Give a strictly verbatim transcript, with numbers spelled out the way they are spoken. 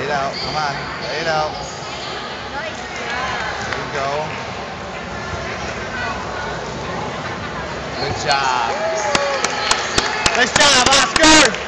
it out. Come on. Lay it out. Nice job. There you go. Good job. Nice job, Oscar.